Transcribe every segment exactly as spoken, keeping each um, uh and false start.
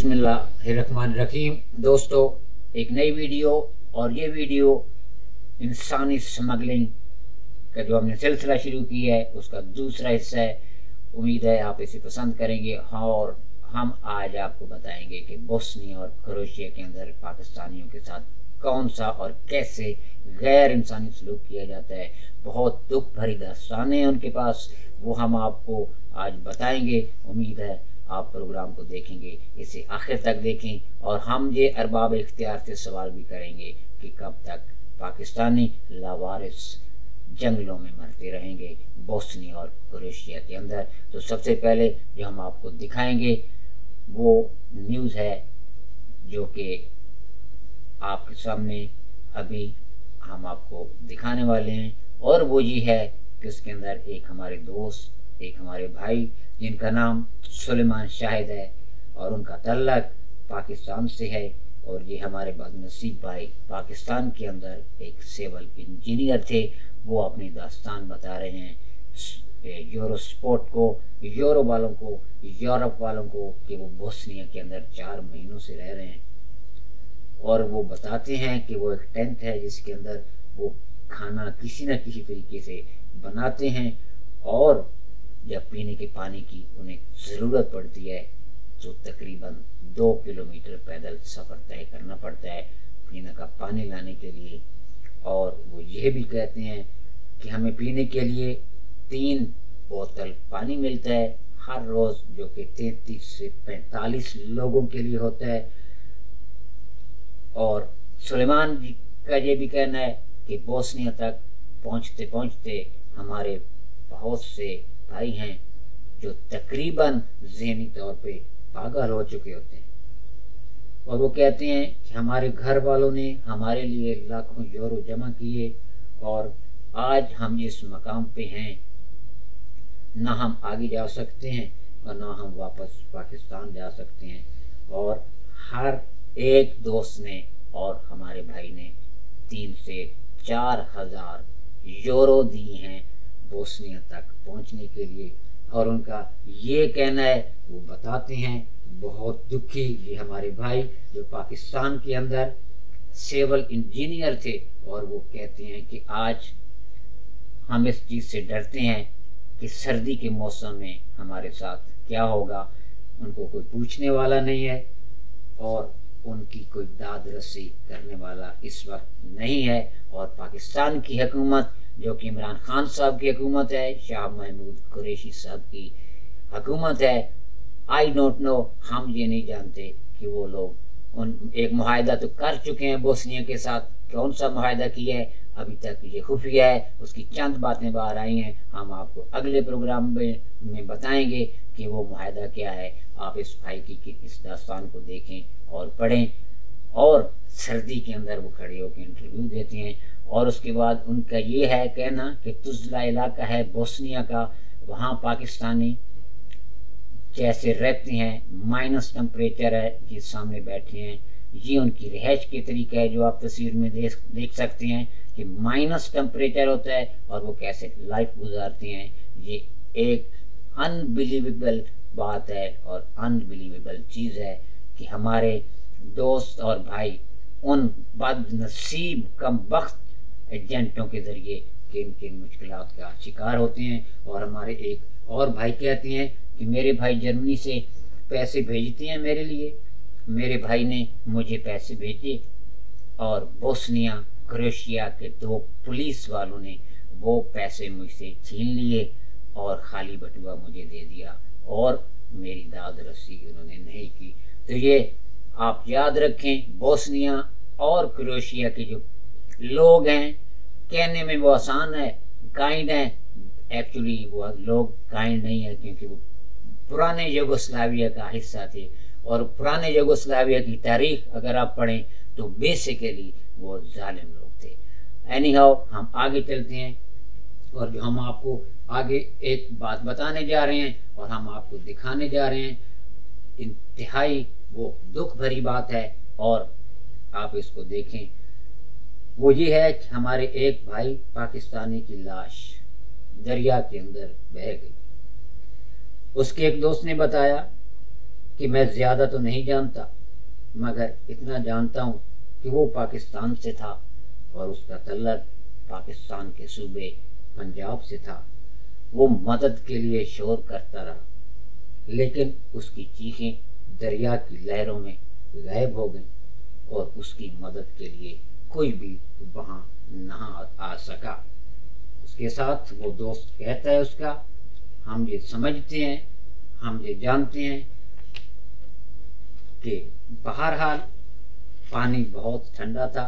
बिस्मिल्लाहिर्रहमानिर्रहीम। दोस्तों, एक नई वीडियो, और ये वीडियो इंसानी स्मगलिंग का जो हमने सिलसिला शुरू किया है उसका दूसरा हिस्सा है। उम्मीद है आप इसे पसंद करेंगे। हाँ, और हम आज आपको बताएंगे कि बोस्निया और क्रोएशिया के अंदर पाकिस्तानियों के साथ कौन सा और कैसे गैर इंसानी सलूक किया जाता है। बहुत दुख भरी दास्तानें हैं उनके पास, वो हम आपको आज बताएंगे। उम्मीद है आप प्रोग्राम को देखेंगे, इसे आखिर तक देखें, और हम ये अरबाब इख्तियार से सवाल भी करेंगे कि कब तक पाकिस्तानी लावारिस जंगलों में मरते रहेंगे बोस्निया और क्रोएशिया के अंदर। तो सबसे पहले जो हम आपको दिखाएंगे वो न्यूज़ है जो कि आपके सामने अभी हम आपको दिखाने वाले हैं, और वो ये है कि उसके अंदर एक हमारे दोस्त, एक हमारे भाई जिनका नाम सुलेमान शाहिद है और उनका तल्लक पाकिस्तान से है, और ये हमारे बदनसीब भाई पाकिस्तान के अंदर एक सिविल इंजीनियर थे। वो अपनी दास्तान बता रहे हैं यूरो स्पोर्ट को, यूरो वालों को, यूरोप वालों को, कि वो बोस्निया के अंदर चार महीनों से रह रहे हैं, और वो बताते हैं कि वो एक टेंट है जिसके अंदर वो खाना किसी न किसी तरीके से बनाते हैं, और जब पीने के पानी की उन्हें ज़रूरत पड़ती है तो तकरीबन दो किलोमीटर पैदल सफ़र तय करना पड़ता है पीने का पानी लाने के लिए। और वो ये भी कहते हैं कि हमें पीने के लिए तीन बोतल पानी मिलता है हर रोज़, जो कि तैंतीस से पैंतालीस लोगों के लिए होता है। और सुलेमान जी का ये भी कहना है कि बोस्निया तक पहुंचते पहुंचते हमारे बहुत से भाई हैं जो तकरीबन ज़हनी तौर पे पागल हो चुके होते हैं, और वो कहते हैं कि हमारे घर वालों ने हमारे लिए लाखों यूरो जमा किए, और आज हम जिस मकाम पे हैं ना हम आगे जा सकते हैं और ना हम वापस पाकिस्तान जा सकते हैं। और हर एक दोस्त ने और हमारे भाई ने तीन से चार हजार यूरो दी हैं बोस्निया तक पहुंचने के लिए। और उनका ये कहना है, वो बताते हैं बहुत दुखी, ये हमारे भाई जो पाकिस्तान के अंदर सिविल इंजीनियर थे, और वो कहते हैं कि आज हम इस चीज़ से डरते हैं कि सर्दी के मौसम में हमारे साथ क्या होगा। उनको कोई पूछने वाला नहीं है और उनकी कोई दाद रसी करने वाला इस वक्त नहीं है। और पाकिस्तान की हुकूमत, जो कि इमरान खान साहब की हुकूमत है, शाह महमूद कुरैशी साहब की हुकूमत है, आई डोंट नो, हम ये नहीं जानते कि वो लोग उन एक मुआहदा तो कर चुके हैं बोस्निया के साथ। कौन सा मुआहदा किया है अभी तक ये खुफिया है, उसकी चंद बातें बाहर आई हैं। हम आपको अगले प्रोग्राम में, में बताएंगे कि वो मुआहदा क्या है। आप इस भाई की, की इस दास्तान को देखें और पढ़ें, और सर्दी के अंदर वो खड़े होकर इंटरव्यू देते हैं। और उसके बाद उनका ये है कहना कि तुजला इलाका है बोस्निया का, वहाँ पाकिस्तानी जैसे रहते हैं, माइनस टेम्परेचर है, ये सामने बैठे हैं, ये उनकी रिहाइश के तरीका है जो आप तस्वीर में देख देख सकते हैं कि माइनस टेम्परेचर होता है और वो कैसे लाइफ गुजारते हैं। ये एक अनबिलीवेबल बात है और अनबिलीवेबल चीज़ है कि हमारे दोस्त और भाई उन बदनसीब कमबख्त एजेंटों के ज़रिए किन किन मुश्किलात का शिकार होते हैं। और हमारे एक और भाई कहते हैं कि मेरे भाई जर्मनी से पैसे भेजते हैं मेरे लिए, मेरे भाई ने मुझे पैसे भेजे, और बोस्निया क्रोएशिया के दो पुलिस वालों ने वो पैसे मुझसे छीन लिए और खाली बटुआ मुझे दे दिया, और मेरी दाद रस्सी उन्होंने नहीं की। तो ये आप याद रखें, बोस्निया और क्रोएशिया के जो लोग हैं, कहने में वो आसान है, काइंड है, एक्चुअली वो लोग काइंड नहीं है, क्योंकि वो पुराने यूगोस्लाविया का हिस्सा थे, और पुराने यूगोस्लाविया की तारीख अगर आप पढ़ें तो बेसिकली वो जालिम लोग थे। एनी हाउ, हम आगे चलते हैं, और जो हम आपको आगे एक बात बताने जा रहे हैं और हम आपको दिखाने जा रहे हैं, इंतहाई वो दुख भरी बात है, और आप इसको देखें। वो ये है कि हमारे एक भाई पाकिस्तानी की लाश दरिया के अंदर बह गई। उसके एक दोस्त ने बताया कि मैं ज़्यादा तो नहीं जानता, मगर इतना जानता हूँ कि वो पाकिस्तान से था और उसका तल्लक पाकिस्तान के सूबे पंजाब से था। वो मदद के लिए शोर करता रहा, लेकिन उसकी चीखें दरिया की लहरों में गायब हो गईं और उसकी मदद के लिए कोई भी वहाँ न आ सका। उसके साथ वो दोस्त कहता है उसका, हम ये समझते हैं, हम ये जानते हैं कि बहरहाल पानी बहुत ठंडा था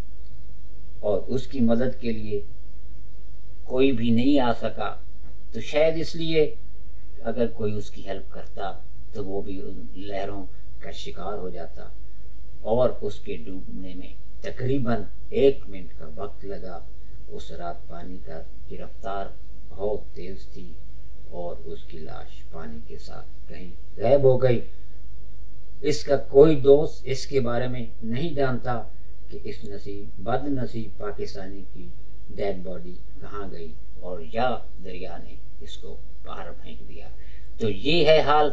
और उसकी मदद के लिए कोई भी नहीं आ सका, तो शायद इसलिए अगर कोई उसकी हेल्प करता तो वो भी उन लहरों का शिकार हो जाता और उसके डूबने में तकरीबन एक मिनट का वक्त लगा। उस रात पानी का की रफ्तार बहुत तेज थी और उसकी लाश पानी के साथ कहीं गायब हो गई। इसका कोई दोस्त इसके बारे में नहीं जानता कि इस नसीब बदनसीब पाकिस्तानी की डेड बॉडी कहाँ गई और या दरिया ने इसको बाहर फेंक दिया। तो ये है हाल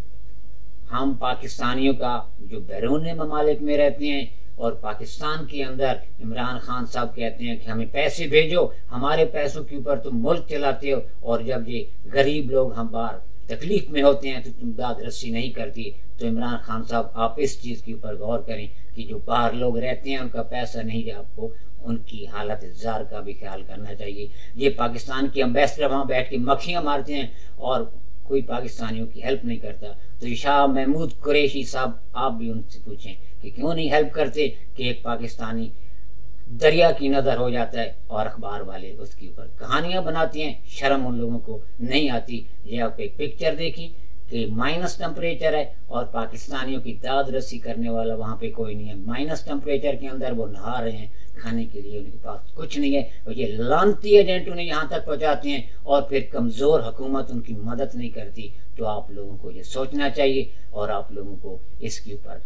हम पाकिस्तानियों का जो बैरून ममालिक में रहते हैं। और पाकिस्तान के अंदर इमरान खान साहब कहते हैं कि हमें पैसे भेजो, हमारे पैसों के ऊपर तुम मुल्क चलाते हो, और जब ये गरीब लोग हम बाहर तकलीफ में होते हैं तो तुम दाद रस्सी नहीं करती। तो इमरान खान साहब आप इस चीज़ के ऊपर गौर करें कि जो बाहर लोग रहते हैं उनका पैसा नहीं है, आपको उनकी हालत ज़ार का भी ख्याल करना चाहिए। ये पाकिस्तान के अम्बेसडर वहाँ बैठ के मक्खियाँ मारते हैं और कोई पाकिस्तानियों की हेल्प नहीं करता। तो शाह महमूद कुरैशी साहब आप भी उनसे पूछें कि क्यों नहीं हेल्प करते कि एक पाकिस्तानी दरिया की नज़र हो जाता है और अखबार वाले उसके ऊपर कहानियां बनाती हैं, शर्म उन लोगों को नहीं आती। ये आप एक पिक्चर देखी कि माइनस टेम्परेचर है और पाकिस्तानियों की दाद रस्सी करने वाला वहाँ पे कोई नहीं है। माइनस टेम्परेचर के अंदर वो नहा रहे हैं, खाने के लिए उनके पास कुछ नहीं है, और ये लानती एजेंट उन्हें यहाँ तक पहुँचाते हैं और फिर कमज़ोर हुकूमत उनकी मदद नहीं करती। तो आप लोगों को ये सोचना चाहिए और आप लोगों को इसके ऊपर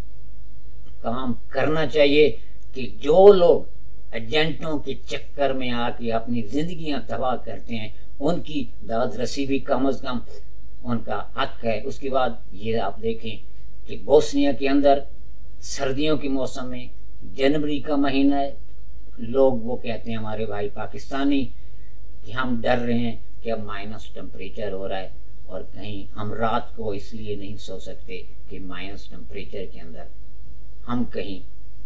काम करना चाहिए कि जो लोग एजेंटों के चक्कर में आके अपनी जिंदगियां तबाह करते हैं उनकी दाद रसी भी कम अज कम उनका हक है। उसके बाद ये आप देखें कि बोस्निया के अंदर सर्दियों के मौसम में जनवरी का महीना है, लोग वो कहते हैं हमारे भाई पाकिस्तानी कि हम डर रहे हैं कि अब माइनस टेम्परेचर हो रहा है और कहीं हम रात को इसलिए नहीं सो सकते कि माइनस टेम्परेचर के अंदर हम कहीं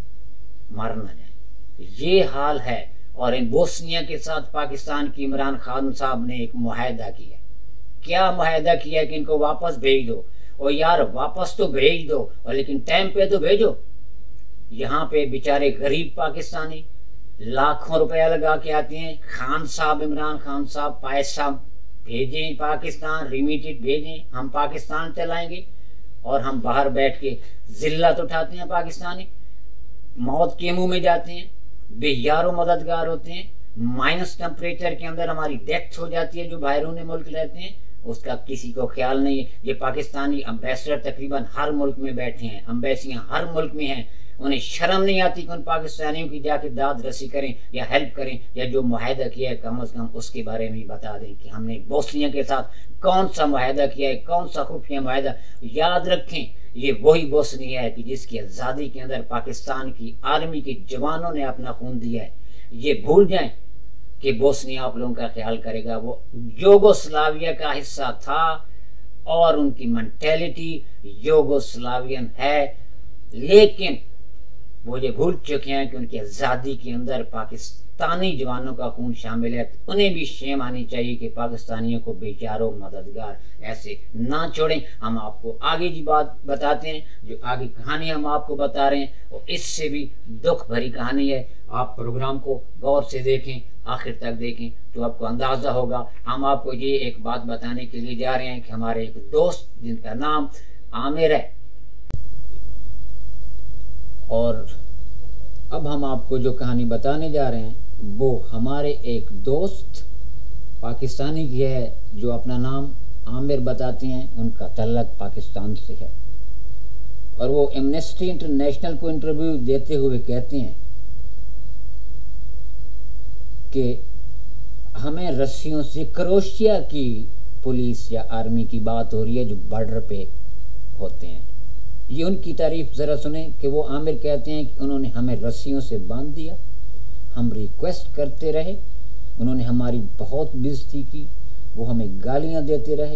मर न जाए। ये हाल है। और इन बोस्निया के साथ पाकिस्तान की इमरान खान साहब ने एक मुआहदा किया। क्या मुआहदा किया कि इनको वापस भेज दो, और यार वापस तो भेज दो और लेकिन टाइम पे तो भेजो। यहाँ पे बेचारे गरीब पाकिस्तानी लाखों रुपया लगा के आते हैं। खान साहब, इमरान खान साहब पैसा भेजें पाकिस्तान, रिमिटेड भेजें, हम पाकिस्तान चलाएंगे, और हम बाहर बैठ के जिल्लत उठाते हैं। पाकिस्तानी मौत के मुंह में जाते हैं, बेयारो मददगार होते हैं। माइनस टेम्परेचर के अंदर हमारी डेथ हो जाती है। जो बैरून मुल्क रहते हैं उसका किसी को ख्याल नहीं है। ये पाकिस्तानी अम्बेसडर तकरीबन हर मुल्क में बैठे हैं, अम्बेसियां हर मुल्क में हैं। उन्हें शर्म नहीं आती कि उन पाकिस्तानियों की जाके दाद रसी करें या हेल्प करें, या जो मुआहदा किया है कम अज़ कम उसके बारे में बता दें कि हमने बोस्निया के साथ कौन सा मुआहदा किया है, कौन सा खुफिया मुआहदा। याद रखें ये वही बोस्निया है कि जिसकी आज़ादी के अंदर पाकिस्तान की आर्मी के जवानों ने अपना खून दिया है। ये भूल जाएं कि बोस्निया आप लोगों का ख्याल करेगा। वो यूगोस्लाविया का हिस्सा था और उनकी मेंटेलिटी यूगोस्लावियन है, लेकिन वो ये भूल चुके हैं कि उनकी आज़ादी के अंदर पाकिस्तानी जवानों का खून शामिल है। उन्हें भी शेम आनी चाहिए कि पाकिस्तानियों को बेचारों मददगार ऐसे ना छोड़ें। हम आपको आगे की बात बताते हैं, जो आगे कहानी हम आपको बता रहे हैं और इससे भी दुख भरी कहानी है। आप प्रोग्राम को गौर से देखें, आखिर तक देखें तो आपको अंदाज़ा होगा। हम आपको ये एक बात बताने के लिए जा रहे हैं कि हमारे एक दोस्त जिनका नाम आमिर है, और अब हम आपको जो कहानी बताने जा रहे हैं वो हमारे एक दोस्त पाकिस्तानी की है जो अपना नाम आमिर बताते हैं। उनका तल्लक पाकिस्तान से है और वो एमनेस्टी इंटरनेशनल को इंटरव्यू देते हुए कहते हैं कि हमें रस्सियों से क्रोएशिया की पुलिस या आर्मी की बात हो रही है जो बॉर्डर पे होते हैं। ये उनकी तारीफ ज़रा सुने कि वो आमिर कहते हैं कि उन्होंने हमें रस्सियों से बांध दिया, हम रिक्वेस्ट करते रहे, उन्होंने हमारी बहुत बेइज्जती की, वो हमें गालियां देते रहे,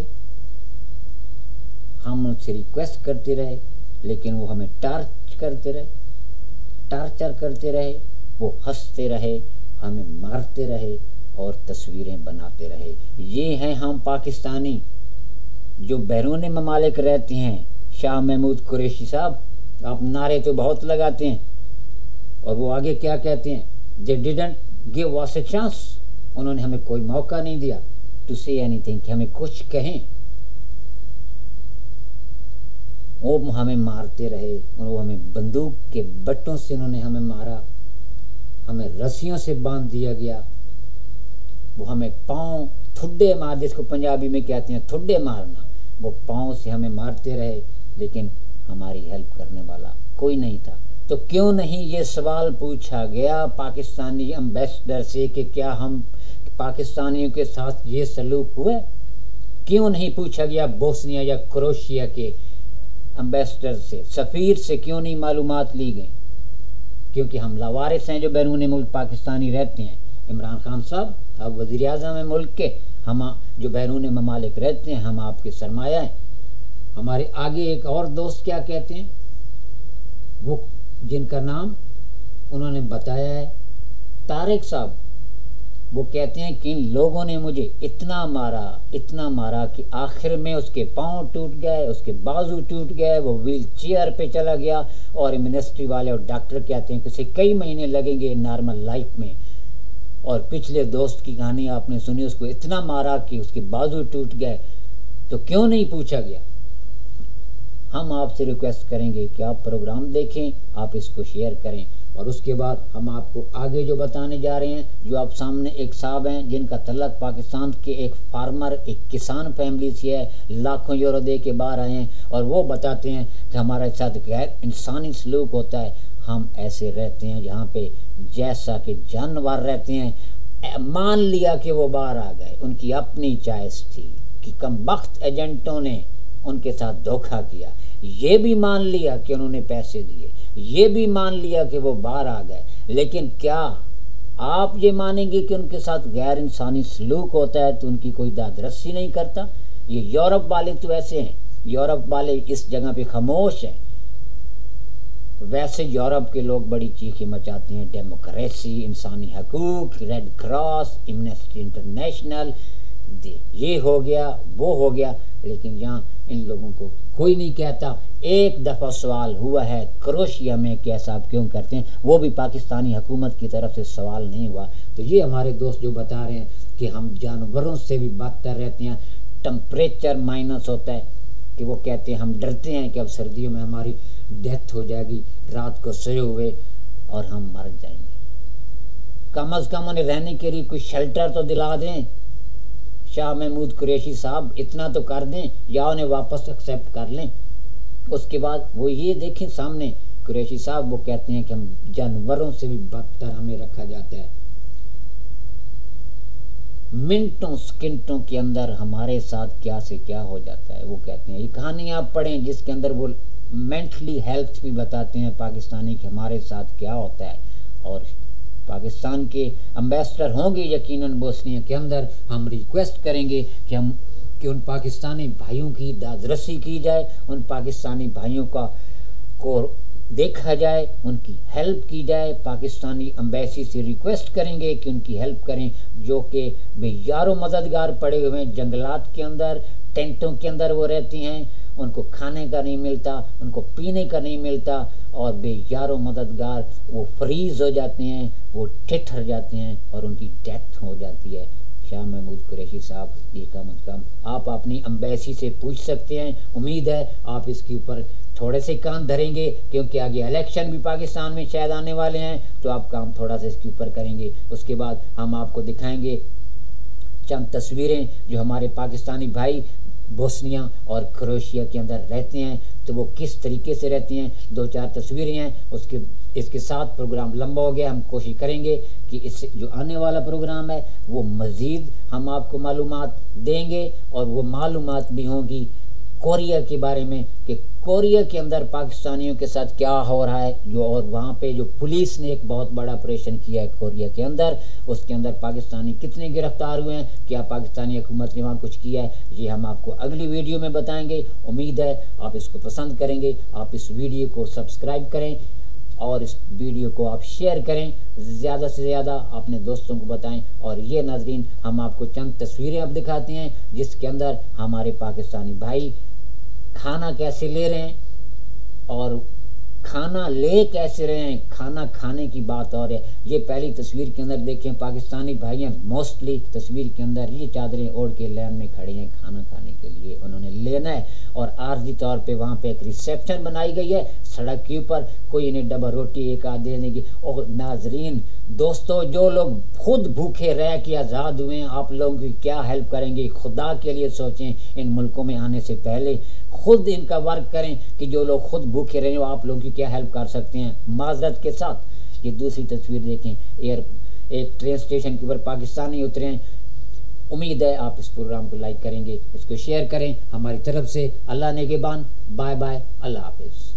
हम उनसे रिक्वेस्ट करते रहे, लेकिन वो हमें टार्च करते रहे टार्चर करते रहे, वो हंसते रहे, हमें मारते रहे और तस्वीरें बनाते रहे। ये हैं हम पाकिस्तानी जो बैरून ममालिक रहते हैं। शाह महमूद कुरैशी साहब, आप नारे तो बहुत लगाते हैं, और वो आगे क्या कहते हैं, they didn't give us a chance, उन्होंने हमें कोई मौका नहीं दिया टू से एनीथिंग, कि हमें कुछ कहें। वो हमें मारते रहे, और वो हमें बंदूक के बट्टों से उन्होंने हमें मारा, हमें रस्सियों से बांध दिया गया, वो हमें पाँव ठुड्डे मार, जिसको पंजाबी में कहते हैं ठुड्डे मारना, वो पाँव से हमें मारते रहे, लेकिन हमारी हेल्प करने वाला कोई नहीं था। तो क्यों नहीं ये सवाल पूछा गया पाकिस्तानी एम्बेसडर से कि क्या हम पाकिस्तानियों के साथ ये सलूक हुआ? क्यों नहीं पूछा गया बोस्निया या क्रोशिया के एम्बेसडर से, सफ़ीर से क्यों नहीं मालूमात ली गई? क्योंकि हम लावारिस हैं जो बैरून मुल्क पाकिस्तानी रहते हैं। इमरान खान साहब, आप वज़ीर आज़म हैं मुल्क के, हम जो बैरून ममालिक रहते हैं, हम आपके सरमाया हैं। हमारे आगे एक और दोस्त क्या कहते हैं, वो जिनका नाम उन्होंने बताया है, तारिक साहब, वो कहते हैं कि इन लोगों ने मुझे इतना मारा इतना मारा कि आखिर में उसके पाँव टूट गए, उसके बाजू टूट गए, वो व्हील चेयर पे चला गया, और मिनिस्ट्री वाले और डॉक्टर कहते हैं कि उसे कई महीने लगेंगे नॉर्मल लाइफ में। और पिछले दोस्त की कहानी आपने सुनी, उसको इतना मारा कि उसके बाजू टूट गए। तो क्यों नहीं पूछा गया? हम आपसे रिक्वेस्ट करेंगे कि आप प्रोग्राम देखें, आप इसको शेयर करें, और उसके बाद हम आपको आगे जो बताने जा रहे हैं, जो आप सामने एक साहब हैं जिनका तल्लक पाकिस्तान के एक फार्मर, एक किसान फैमिली से है, लाखों यूरो दे के बाहर आए हैं, और वो बताते हैं कि हमारे साथ गैर इंसानी सलूक होता है, हम ऐसे रहते हैं जहाँ पे जैसा कि जानवर रहते हैं। मान लिया कि वो बाहर आ गए, उनकी अपनी चॉइस थी कि कमबख्त एजेंटों ने उनके साथ धोखा किया, ये भी मान लिया कि उन्होंने पैसे दिए, ये भी मान लिया कि वो बाहर आ गए, लेकिन क्या आप ये मानेंगे कि उनके साथ गैर इंसानी सलूक होता है तो उनकी कोई दादरसी नहीं करता? ये यूरोप वाले तो ऐसे हैं, यूरोप वाले इस जगह पे खामोश हैं। वैसे यूरोप के लोग बड़ी चीखें मचाते हैं, डेमोक्रेसी, इंसानी हकूक, रेड क्रॉस, एमनेस्टी इंटरनेशनल, ये हो गया वो हो गया, लेकिन यहाँ इन लोगों को कोई नहीं कहता। एक दफ़ा सवाल हुआ है क्रोशिया में कि ऐसा आप क्यों करते हैं, वो भी पाकिस्तानी हुकूमत की तरफ से सवाल नहीं हुआ। तो ये हमारे दोस्त जो बता रहे हैं कि हम जानवरों से भी बदतर रहते हैं, टेम्परेचर माइनस होता है, कि वो कहते हैं हम डरते हैं कि अब सर्दियों में हमारी डेथ हो जाएगी, रात को सोए हुए, और हम मर जाएंगे। कम अज़ कम उन्हें रहने के लिए कोई शेल्टर तो दिला दें। शाह महमूद कुरैशी साहब, इतना तो कर दें, या उन्हें वापस एक्सेप्ट कर लें। उसके बाद वो ये देखें सामने, कुरैशी साहब वो कहते हैं कि हम जानवरों से भी बदतर हमें रखा जाता है। मिनटों सेकंडों के अंदर हमारे साथ क्या से क्या हो जाता है। वो कहते हैं, ये कहानी आप पढ़ें जिसके अंदर वो मेंटली हेल्थ भी बताते हैं पाकिस्तानी कि हमारे साथ क्या होता है। और पाकिस्तान के एम्बेसडर होंगे यकीनन बोस्निया के अंदर, हम रिक्वेस्ट करेंगे कि हम कि उन पाकिस्तानी भाइयों की दादरसी की जाए, उन पाकिस्तानी भाइयों का को देखा जाए, उनकी हेल्प की जाए। पाकिस्तानी एम्बेसी से रिक्वेस्ट करेंगे कि उनकी हेल्प करें, जो कि बेयारो मददगार पड़े हुए हैं जंगलात के अंदर, टेंटों के अंदर वो रहती हैं, उनको खाने का नहीं मिलता, उनको पीने का नहीं मिलता, और बेयारो मददगार वो फ्रीज हो जाते हैं, वो ठिठर जाते हैं, और उनकी डेथ हो जाती है। शाह महमूद कुरैशी साहब, ये कम अज़ कम आप अपनी एम्बेसी से पूछ सकते हैं। उम्मीद है आप इसके ऊपर थोड़े से कान धरेंगे, क्योंकि आगे इलेक्शन भी पाकिस्तान में शायद आने वाले हैं, तो आप काम थोड़ा सा इसके ऊपर करेंगे। उसके बाद हम आपको दिखाएंगे चंद तस्वीरें जो हमारे पाकिस्तानी भाई बोस्निया और क्रोशिया के अंदर रहते हैं, तो वो किस तरीके से रहते हैं। दो चार तस्वीरें हैं, उसके इसके साथ प्रोग्राम लंबा हो गया। हम कोशिश करेंगे कि इससे जो आने वाला प्रोग्राम है वो मज़ीद हम आपको मालूमात देंगे, और वो मालूमात भी होंगी कोरिया के बारे में कि कोरिया के अंदर पाकिस्तानियों के साथ क्या हो रहा है, जो और वहाँ पे जो पुलिस ने एक बहुत बड़ा ऑपरेशन किया है कोरिया के अंदर, उसके अंदर पाकिस्तानी कितने गिरफ्तार हुए हैं, क्या पाकिस्तानी हुकूमत ने वहाँ कुछ किया है, ये हम आपको अगली वीडियो में बताएंगे। उम्मीद है आप इसको पसंद करेंगे। आप इस वीडियो को सब्सक्राइब करें और इस वीडियो को आप शेयर करें, ज़्यादा से ज़्यादा अपने दोस्तों को बताएं। और ये नाजरीन, हम आपको चंद तस्वीरें अब दिखाते हैं जिसके अंदर हमारे पाकिस्तानी भाई खाना कैसे ले रहे हैं और खाना ले कैसे रहे हैं, खाना खाने की बात और है। ये पहली तस्वीर के अंदर देखें, पाकिस्तानी भाई हैं मोस्टली तस्वीर के अंदर ये चादरें ओढ़ के लाइन में खड़े हैं खाना खाने के लिए, उन्होंने लेना है। और आर्जी तौर पे वहाँ पे एक रिसेप्शन बनाई गई है सड़क के ऊपर, कोई इन्हें डबल रोटी एक आध देने की। और नाजरीन दोस्तों, जो लोग खुद भूखे रह के आज़ाद हुए हैं, आप लोगों की क्या हेल्प करेंगे, खुदा के लिए सोचें। इन मुल्कों में आने से पहले खुद इनका वर्क करें कि जो लोग खुद भूखे रहे हैं आप लोगों की क्या हेल्प कर सकते हैं माजरत के साथ। ये दूसरी तस्वीर देखें, एयर एक ट्रेन स्टेशन के ऊपर पाकिस्तानी उतरे हैं। उम्मीद है आप इस प्रोग्राम को लाइक करेंगे, इसको शेयर करें हमारी तरफ से। अल्लाह नेगेबान, बाय बाय, अल्लाह हाफिज़।